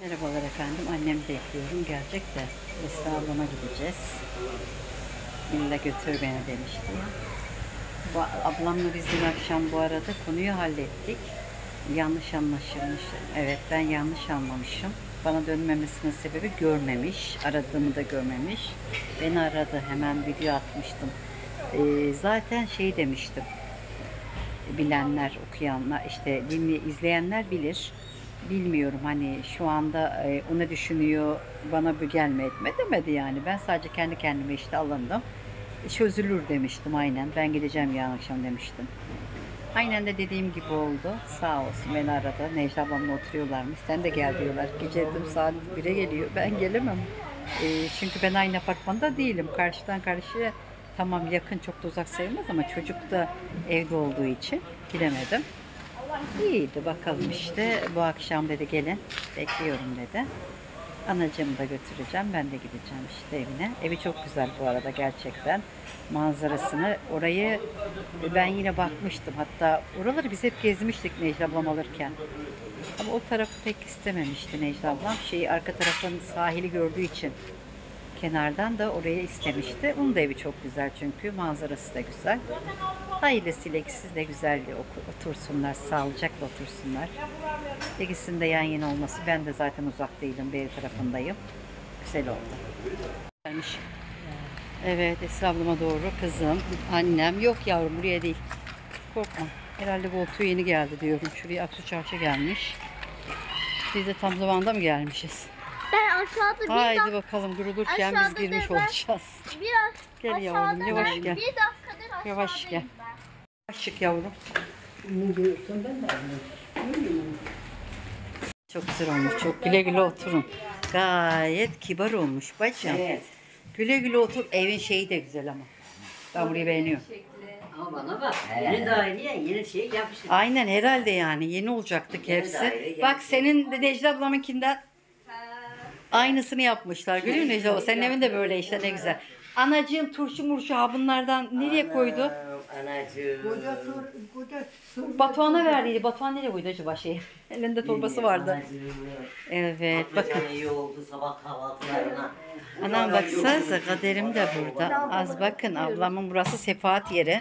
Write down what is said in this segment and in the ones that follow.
Merhabalar efendim. Annem bekliyorum. Gelecek de Esra ablama gideceğiz. İlla götür beni demişti ya. Ablamla biz dün akşam bu arada konuyu hallettik. Yanlış anlaşılmış. Evet, ben yanlış anlamışım. Bana dönmemesinin sebebi görmemiş. Aradığımı da görmemiş. Beni aradı. Hemen video atmıştım. Zaten şey demiştim. Bilenler, okuyanlar, işte izleyenler bilir. Bilmiyorum hani şu anda o ne düşünüyor, bana bu gelme etme demedi yani. Ben sadece kendi kendime işte alındım. Çözülür demiştim aynen. Ben gideceğim yarın akşam demiştim. Aynen de dediğim gibi oldu. Sağ olsun beni aradı. Necla ablamla oturuyorlarmış. Sen de gel diyorlar. Gece dedim saat 1'e geliyor. Ben gelemem. Çünkü ben aynı apartmanda değilim. Karşıdan karşıya tamam yakın, çok da uzak sayılmaz ama çocuk da evde olduğu için gidemedim. İyiydi bakalım işte. Bu akşam dedi gelin. Bekliyorum dedi. Anacığımı da götüreceğim. Ben de gideceğim işte evine. Evi çok güzel bu arada gerçekten. Manzarasını. Orayı ben yine bakmıştım. Hatta oraları biz hep gezmiştik Necla ablam alırken. Ama o tarafı pek istememişti Necla ablam. Arka tarafın sahili gördüğü için kenardan da oraya istemişti. Onun da evi çok güzel çünkü. Manzarası da güzel. Hayırlısıyla ikisi de güzel otursunlar. Sağlıcakla otursunlar. İkisinin de yan yana olması. Ben de zaten uzak değilim. Beri tarafındayım. Güzel oldu. Gelmiş. Evet Esra ablama doğru kızım. Annem. Yok yavrum buraya değil. Korkma. Herhalde koltuğu yeni geldi diyorum. Şuraya Aksu Çarşı gelmiş. Biz de tam zamanda mı gelmişiz? Ben aşağıda Haydi bakalım durulurken biz girmiş olacağız. Gel yavrum yavaş gel. Bir dakikadır Yavaş gel. Yavaş çık yavrum. Çok güzel olmuş. Çok güle güle oturun. Gayet kibar olmuş bacım. Evet. Güle güle otur. Evin şeyi de güzel ama. Ben burayı beğeniyorum. Ama bana bak, yeni daireye yeni şey yapmışlar. Aynen herhalde yani. Yeni olacaktık hepsi. Bak senin de Necla ablamınkinden aynısını yapmışlar. Görüyor musun Necla abla? Senin evin de böyle işte ne güzel. Anacığım turşu murşu ha bunlardan nereye koydu? Anacığım. Batuhan'a verdiydi. Batuhan nereye koydu acaba şey? Elinde torbası vardı. Evet bakın. Bakın. iyi oldu sabah kahvaltılarına. Anam baksanıza kaderim de burada. Az bakın ablamın burası sefahat yeri.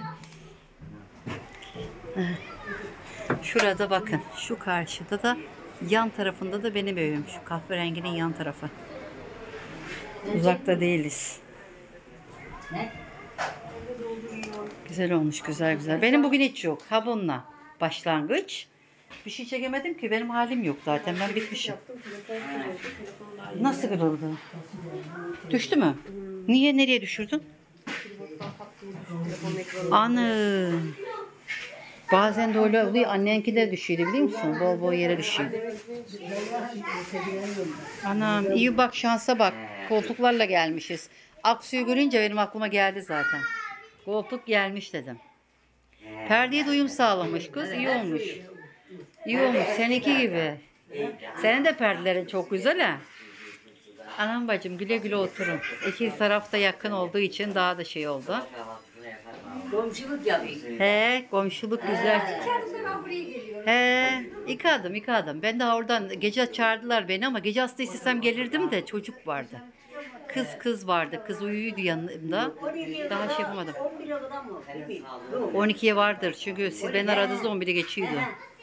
Şurada bakın. Şu karşıda da yan tarafında da benim evim. Şu kahverenginin yan tarafı. Uzakta değiliz. Güzel olmuş güzel güzel. Benim bugün hiç yok. Ha bununla başlangıç. Bir şey çekemedim ki benim halim yok zaten. Ben bitmişim. Nasıl kırıldı? Düştü mü? Niye? Nereye düşürdün? Anı. Bazen de öyle oluyor. Annenki de düşüyordu biliyor musun? Bol bol yere düşüyor. Anam iyi bak şansa bak. Koltuklarla gelmişiz. Aksu'yu görünce benim aklıma geldi zaten. Koltuk gelmiş dedim. Perdeye de uyum sağlamış kız. İyi olmuş. İyi olmuş. Seninki gibi. Senin de perdelerin çok güzel ha. Anam bacım güle güle oturun. İki tarafta yakın olduğu için daha da şey oldu. Komşuluk yapayım. He komşuluk güzel. He iki adım. Ben daha oradan gece çağırdılar beni ama gece hasta istesem gelirdim de çocuk vardı. Kız vardı. Kız uyuyordu yanımda. Daha şey yapamadım. 12'ye vardır. Çünkü siz beni aradığınızda 11'e geçiyordu.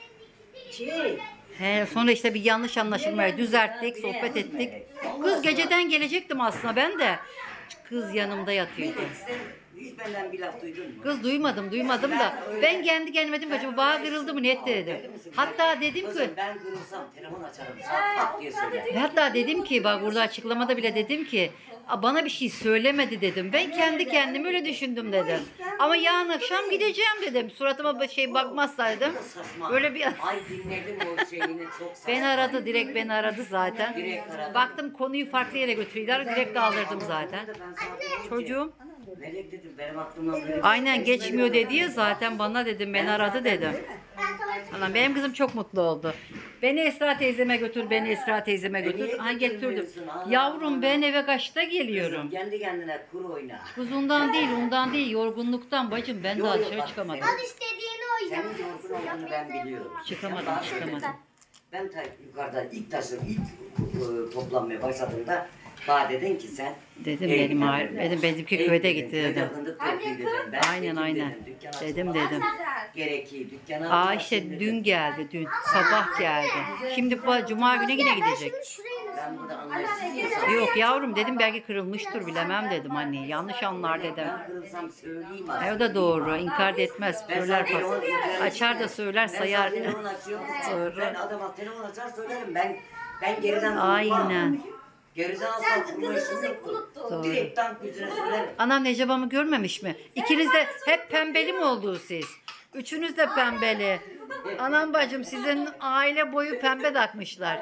He, sonra işte bir yanlış anlaşılmaya düzelttik, sohbet ettik. Kız geceden gelecektim aslında ben de. Kız yanımda yatıyordu. Hiç benden bir laf duydun mu? Kız duymadım da ben kendi kendime dedim acaba bağ kırıldı mı net dedim. Hatta dedim ki Kızım ben kırılsam telefon açarım. Pat diye söyler. hatta dedim ki bak burada açıklamada bile dedim ki bana bir şey söylemedi dedim. Ben kendi kendime öyle düşündüm dedim. Ama yarın akşam gideceğim dedim. Suratıma bir şey bakmazsa dedim. Saçma. Böyle bir Ay dinledim o şeyini çok saçma. beni aradı direkt beni aradı zaten. Direkt aradı. Baktım konuyu farklı yere götürüyorlar. Direkt kaldırdım zaten. Çocuğum Melek dedim benim aklımdan böyle. aynen geçmiyor dedi ya zaten bana dedim beni aradı dedim. Anam benim kızım çok mutlu oldu. Beni Esra teyzeme götür, beni Esra teyzeme götür. Ha getirdim. Yavrum ben eve kaçta geliyorum? Kendi kendine kur oyna. Kuzundan değil, ondan değil, yorgunluktan bacım ben daha dışarı çıkamadım. Al istediğini Senin yorgun olduğunu ben biliyorum. Çıkamadım. Ben yukarıdan ilk taşı toplanmaya başladığımda bana dedin ki sen Dedim benim benimki köyde gitti dedim. Aynen, Aynen aynen. Dedim. Gerekli dükkana. İşte dün geldi, dün sabah geldi. Şimdi bu cuma güne yine gidecek. Ben burada anlayışsız insanım. Yok yavrum dedim, belki kırılmıştır, bilemem dedim anne. Yanlış anlar dedim. Ben kırılsam söyleyeyim O aslında. da doğru. İnkar da etmez. Söyler açar da söyler, sayar. Ben telefon açıyorum. Doğru. Ben adama telefon açar söylerim. Ben geriden Aynen. Geriden alsam kurma işim yoktu. Doğru. Direkt tank yüzüne söylerim. Anam Necabamı görmemiş mi? İkiniz de hep pembeli mi oldunuz siz? Üçünüz de pembeli. Anam bacım sizin aile boyu pembe takmışlar.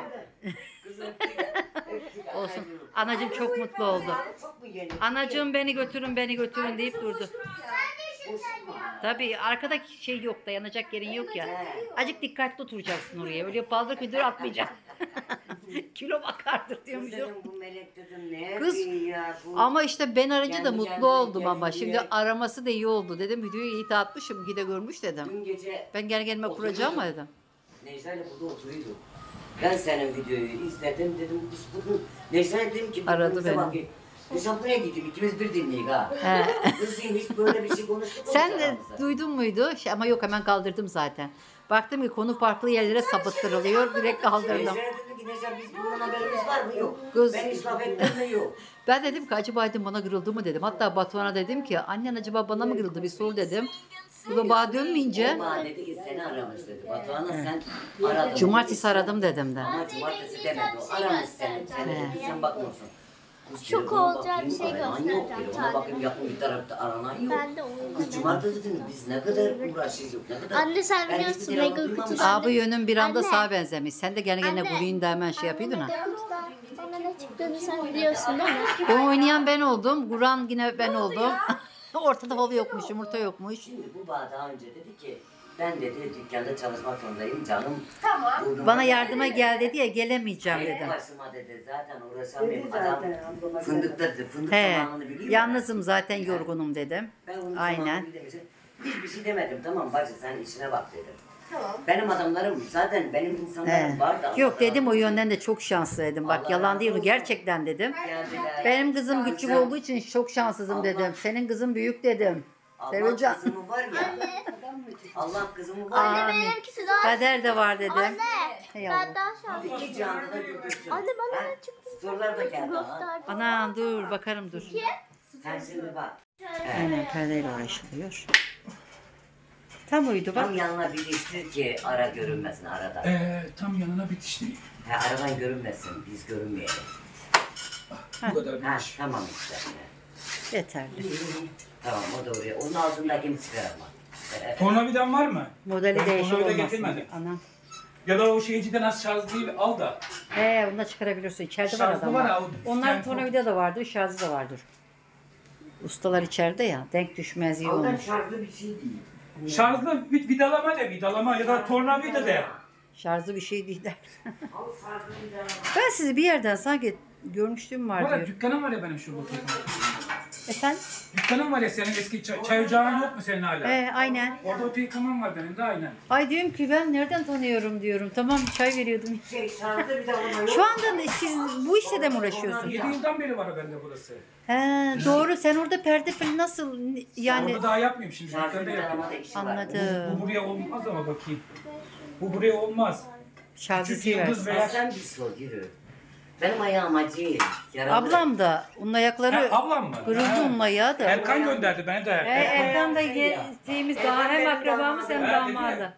Olsun. Anacığım çok mutlu oldu. Çok mu yeni? Anacığım beni götürün deyip durdu. Tabii arkada şey yok, dayanacak yerin yok ya. Acık dikkatli oturacaksın oraya. Öyle paldır küldür atmayacaksın. Kilo bakardır diyormuşum. Dedim bu melek dedim ne Kız, yapıyor ya bu. Ama işte ben arayınca da Kendi mutlu kendine oldum ama. kendine- Şimdi araması da iyi oldu. Dedim videoyu iyi atmışım. Gide görmüş dedim. Dün gece Ben gel gelme kuracağım mı dedim. Necla ile burada oturuyorduk. Ben senin videoyu izledim dedim. Bunu Necla dedim ki Aradı bize beni. bakayım. Necla buraya gittim ikimiz bir dinleyin ha. He. Kızım hiç böyle bir şey konuştuk mu Sen biz de aramızda? duydun muydu? Ama yok, hemen kaldırdım zaten. Baktım ki konu farklı yerlere sapıttırılıyor. Direkt kaldırdım. Necla dedim ki Necla biz bundan haberimiz var mı? Yok. Kız- Ben hiç laf ettim mi? Yok. Ben dedim ki acaba dedim bana kırıldı mı dedim. Hatta Batuhan'a dedim ki annen acaba bana mı kırıldı, bir sor dedim. Bu da bana dönmeyince O bana dedi ki seni aramış dedi. Batuhan'a sen aradın. cumartesi aradım dedim de. Ama cumartesi demedi o. Aramış seni. Sen dedi sen bakmıyorsun. Kız Şok telefona olacağı bir bakayım, şey arayan yok göstereceğim dedi. Ona sadece. bakayım yakın bir tarafta aranan yok. Ben de onu Kız cumartesi dediniz biz ne kadar uğraşıyoruz ne kadar. Anne sen Ben biliyorsun, hiçbir telefon Mega'yı duymamışım. kutusu- Abi yönün bir anda Anne. sağa benzemiş. Sen de gene Anne. bulayım da hemen şey yapıyordun ha. Bana ne çıktığını sen biliyorsun değil mi? O oynayan ben oldum. Vuran yine ben oldum. Ortada halı yokmuş, yumurta yokmuş. Şimdi bu bana daha önce dedi ki ben dedi dükkanda çalışmak zorundayım canım. Bana yardıma gel dedi ya, gelemeyeceğim Tek dedim. başıma dedi zaten uğraşamıyorum adam fındıkta dedi fındık He, zamanını biliyor. yalnızım zaten, yorgunum dedim. Ben onun Aynen. zamanını bilemişim. Hiçbir şey demedim tamam bacı sen işine bak dedim. Benim adamlarım zaten benim insanlarım He. var da. Yok dedim, o yönden de çok şanslı dedim. Bak Allah yalan razı değil, olsun. gerçekten dedim. Geldiler. Benim kızım küçük Sen- olduğu için çok şanssızım Allah- dedim. Senin kızın büyük dedim. Allah Sevincan. kızımı var ya. Allah kızımı var Anne ya. benimkisi daha... Kader de var dedim. Anne Hey ben yavrum. daha şanslıyım. İki canlı da güldürsün. Anne bana Ha? ne çıktı? Sorular da geldi ha. Gösterdi. Ana dur bakarım dur. Sen şimdi bak. Aynen, perdeyle uğraşılıyor. Tam uydu bak. Tam yanına bitiştir ki ara görünmesin aradan. Tam yanına bitişti. Ha, aradan görünmesin biz görünmeyelim. Bu kadar Ha bir iş. tamam işte. Yeterli. Tamam o da oraya. Onun altındakini çıkarama. Tornavidan var mı? Modeli değişik Tornavida olmasın. getirmedim. Anam. Ya da o şeyciden az şarjlıyı al da. Onu da çıkarabilirsin. İçeride var Şarjlı adamlar. var ya, o Onların tempo- tornavida da vardır, şarjı da vardır. Ustalar içeride ya. Denk düşmez, iyi Ondan olmuş. şarjlı bir şey değil. Şarjlı vidalama ya da tornavida de. Şarjlı bir şey değil der. Al şarjlı bir daha. Ben sizi bir yerden sanki görmüştüm Bu var arada diyor. dükkanım var ya benim şurada. Efendim? Dükkanım var ya senin eski çay ocağın yok mu senin hala? Aynen. Orada oto yıkamam var benim de aynen. Ay diyorum ki ben nereden tanıyorum diyorum. Tamam, çay veriyordum. Şarjlı bir daha yok. Şu anda siz bu işle de mi uğraşıyorsunuz? 7 yıldan beri var bende burası. He, doğru. Sen orada perde falan nasıl yani Orada daha yapmıyorum şimdi. Şarjlı Dükkanda bir yapıyorum. daha işi var. anladım. Bu buraya olmaz ama bakayım. Bu buraya olmaz. Şarjı Küçük yıldız ver. veya... Sen bir sor yürü. Benim ayağım acıyor. Yaralı. Ablam da onun ayakları Ha, ablam mı? kırıldı, Ha. onun ayağı da. Erkan gönderdi beni de. Erkan da şeyimiz daha hem akrabamız hem damadı.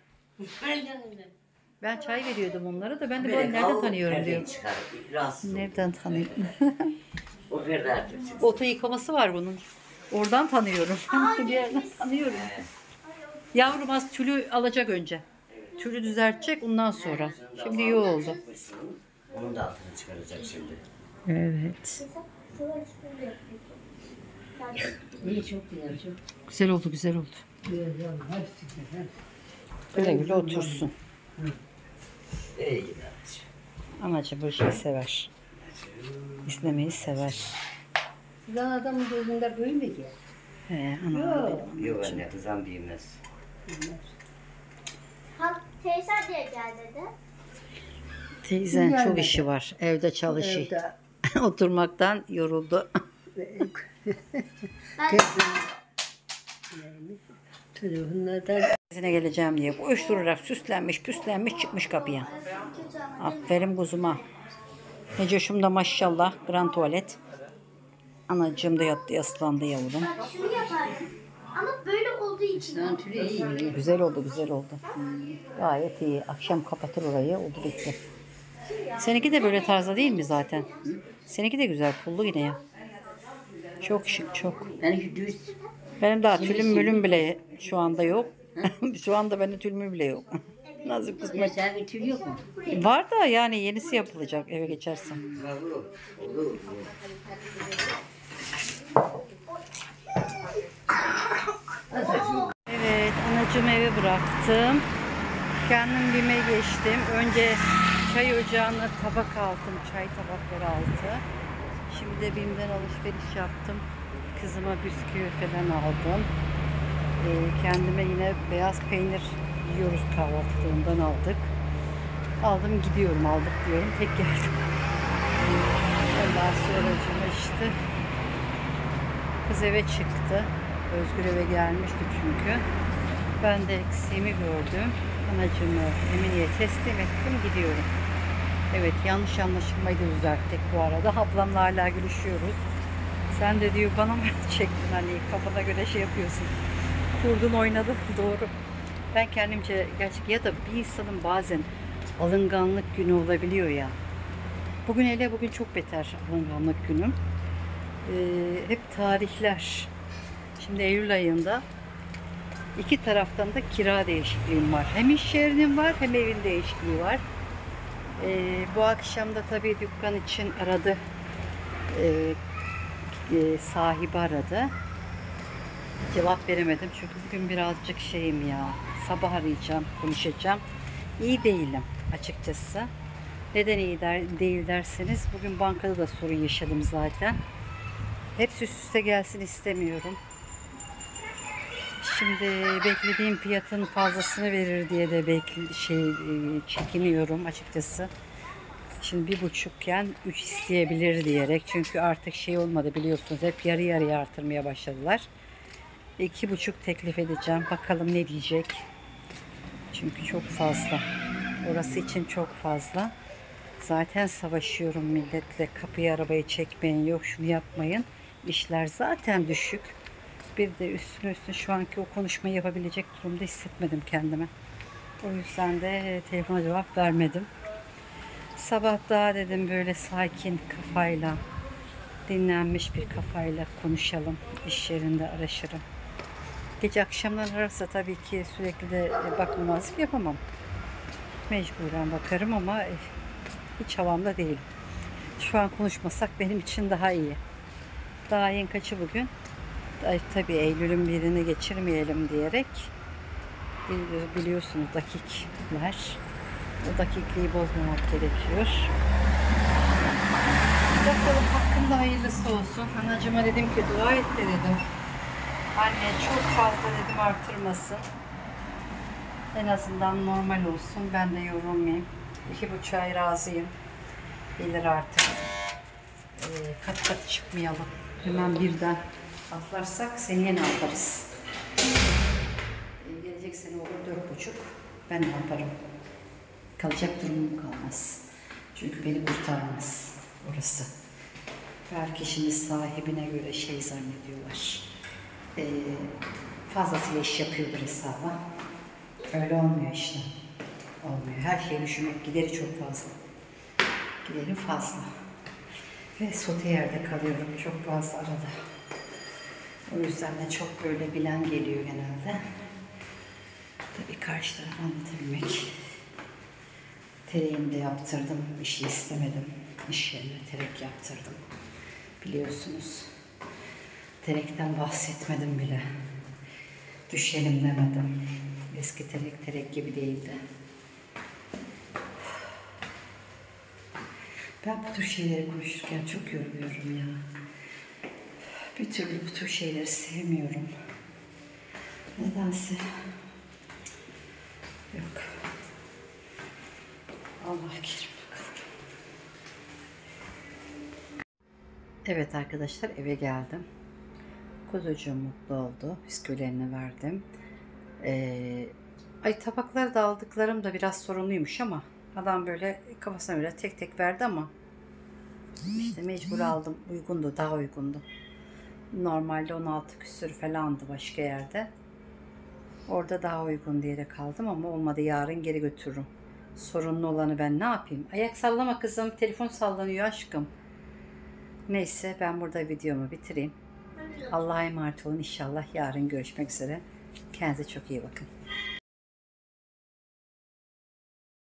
Ben çay veriyordum onlara da, ben de böyle nereden tanıyorum diyorum. Çıkar. Rahatsız ol. Nereden tanıyorum? O ferdi artık çıksın. Oto yıkaması var bunun. Oradan tanıyorum. Bir yerden tanıyorum. Yavrum az tülü alacak önce. Tülü düzeltecek ondan sonra. Şimdi iyi oldu. Onun da altını çıkaracak şimdi. Evet. İyi çok güzel çok. Güzel oldu, güzel oldu. Güle güle otursun. İyi gider. Anacı bu şeyi sever. İzlemeyi sever. Sizin adamın gözünde böyle mi ki? He, ana. Yok anne kızan büyümez. Ha, teyze diye gel dedi. Teyzen çok Gelmedi. işi var. Evde çalışıyor. Evde. Oturmaktan yoruldu. Telefonlardan Teyzene geleceğim diye koşturarak süslenmiş püslenmiş çıkmış kapıya. Aferin kuzuma. Necoş'um da maşallah grand tuvalet. Anacığım da yattı yaslandı yavrum. Bak şunu yapardım. Ama böyle olduğu için. tantülü iyi. Güzel oldu güzel oldu. Gayet iyi. Akşam kapatır orayı oldu bitti. Seninki de böyle tarzda değil mi zaten? Seninki de güzel pullu yine ya. Çok şık çok. Benimki düz. Benim daha tülüm mülüm bile şu anda yok. Şu anda benim tülümü bile yok. Nasıl kısmet. Senin tül yok mu? Var da yani yenisi yapılacak eve geçersem. Evet anacığım eve bıraktım. Kendim BİM'e geçtim. Önce çay ocağına tabak aldım. Çay tabakları altı. Şimdi de BİM'den alışveriş yaptım. Kızıma bisküvi falan aldım. Kendime yine beyaz peynir yiyoruz kahvaltılığından aldık. Aldım gidiyorum aldık diyorum. Tek geldim. Ondan sonra işte kız eve çıktı. Özgür eve gelmişti çünkü. Ben de eksiğimi gördüm. Anacığımı Emine'ye teslim ettim gidiyorum. Evet yanlış anlaşılmayı da düzelttik bu arada. Ablamla hala gülüşüyoruz. Sen de diyor bana mı çektin hani kafana göre şey yapıyorsun. Kurdun oynadın doğru. Ben kendimce gerçek ya da bir insanın bazen alınganlık günü olabiliyor ya. Bugün hele bugün çok beter alınganlık günüm. Hep tarihler. Şimdi Eylül ayında iki taraftan da kira değişikliğim var. Hem iş yerinin var hem evin değişikliği var. Bu akşam da tabii dükkan için aradı. Sahibi aradı. Cevap veremedim çünkü bugün birazcık şeyim ya. Sabah arayacağım, konuşacağım. İyi değilim açıkçası. Neden iyi değil derseniz bugün bankada da sorun yaşadım zaten. Hepsi üst üste gelsin istemiyorum. Şimdi beklediğim fiyatın fazlasını verir diye de çekiniyorum açıkçası. Şimdi 1,5'ken 3 isteyebilir diyerek. Çünkü artık şey olmadı biliyorsunuz. Hep yarı yarıya artırmaya başladılar. 2,5 teklif edeceğim. Bakalım ne diyecek. Çünkü çok fazla. Orası için çok fazla. Zaten savaşıyorum milletle. Kapıyı arabayı çekmeyin. Yok şunu yapmayın. İşler zaten düşük. Bir de üstüne şu anki o konuşmayı yapabilecek durumda hissetmedim kendime. O yüzden de telefona cevap vermedim. Sabah daha dedim böyle sakin kafayla, dinlenmiş bir kafayla konuşalım. İş yerinde araşırım. Gece akşamdan ararsa tabii ki sürekli de bakmamazlık yapamam. Mecburen bakarım ama hiç havamda değilim. Şu an konuşmasak benim için daha iyi. Daha ayın kaçı bugün? Tabii Eylül'ün birini geçirmeyelim diyerek biliyorsunuz dakikler. O dakikliği bozmamak gerekiyor. Bakalım hakkında hayırlısı olsun. Anacığıma dedim ki dua et de dedim. Anne çok fazla dedim artırmasın. En azından normal olsun. Ben de yorulmayayım. 2,5 razıyım. Gelir artık. Kat kat çıkmayalım. Hemen birden atlarsak seneye ne yaparız? Gelecek sene olur 4,5. Ben ne yaparım? Kalacak durumum kalmaz. Çünkü beni kurtarmaz orası. Belki şimdi sahibine göre şey zannediyorlar. Fazlasıyla iş yapıyordur hesaba. Öyle olmuyor işte. Olmuyor. Her şeyi düşünmek gideri çok fazla. Gideri fazla. Ve sote yerde kalıyorum. Çok fazla arada. O yüzden de çok böyle bilen geliyor genelde. Tabii karşı tarafa anlatabilmek. Tereğimi de yaptırdım. İşi istemedim. İş yerine terek yaptırdım. Biliyorsunuz. Terekten bahsetmedim bile. Düşelim demedim. Eski terek gibi değildi. Ben bu tür şeyleri konuşurken çok yoruluyorum ya. Bir türlü bu tür şeyleri sevmiyorum. Nedense. Yok. Allah kerim bakalım. Evet arkadaşlar, eve geldim. Kuzucuğum mutlu oldu. Bisküvilerini verdim. Ay, tabakları da aldıklarım da biraz sorunluymuş ama adam böyle kafasına göre tek tek verdi ama işte mecbur aldım. Uygundu, daha uygundu. Normalde 16 küsür falandı başka yerde. Orada daha uygun diyerek kaldım ama olmadı, yarın geri götürürüm. Sorunlu olanı ben ne yapayım? Ayak sallama kızım, telefon sallanıyor aşkım. Neyse, ben burada videomu bitireyim. Allah'a emanet olun, inşallah yarın görüşmek üzere. Kendinize çok iyi bakın.